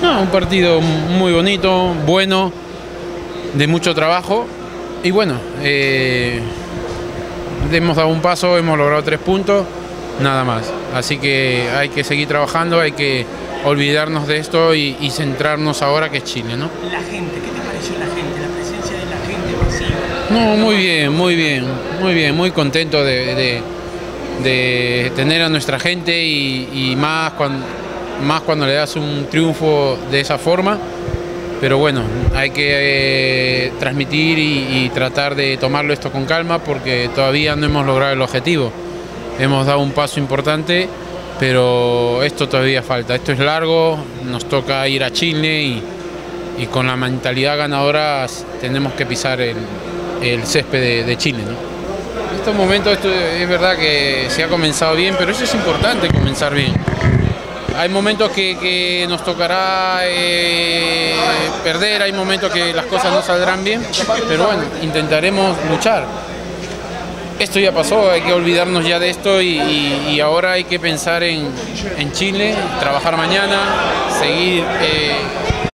No, un partido muy bonito, bueno, de mucho trabajo y bueno, hemos dado un paso, hemos logrado 3 puntos, nada más. Así que hay que seguir trabajando, hay que olvidarnos de esto y centrarnos ahora que es Chile, ¿no? La gente, ¿qué te pareció la gente, la presencia de la gente masiva? No, muy bien, muy bien, muy bien, muy contento de tener a nuestra gente y más cuando le das un triunfo de esa forma. Pero bueno, hay que transmitir y tratar de tomarlo esto con calma porque todavía no hemos logrado el objetivo. Hemos dado un paso importante, pero esto todavía falta. Esto es largo, nos toca ir a Chile y con la mentalidad ganadora tenemos que pisar el césped de Chile, ¿no? En estos momentos esto es verdad que se ha comenzado bien, pero eso es importante, comenzar bien. Hay momentos que nos tocará perder, hay momentos que las cosas no saldrán bien, pero bueno, intentaremos luchar. Esto ya pasó, hay que olvidarnos ya de esto y ahora hay que pensar en Chile, trabajar mañana, seguir